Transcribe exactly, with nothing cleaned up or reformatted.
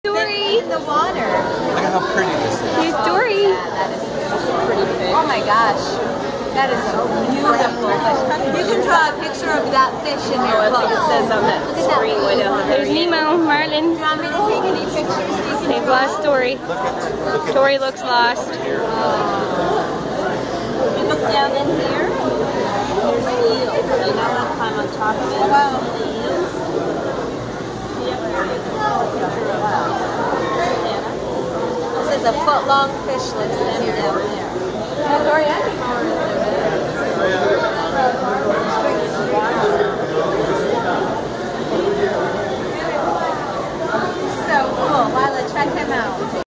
Dory! In the water. Look at how pretty this is. Here's Dory. Yeah, that is that's a pretty fish. Oh my gosh. That is so beautiful. You can draw a picture of that fish in your book. It says on that screen way down there. There's Nemo, Marlin. Do you want me to take any pictures? So you can They've lost Dory. Look at, look at Dory looks lost. You look down in here. There's eels. You know what? Climb on top of it. Oh, wow. The eels. This is a foot long fish lives in here.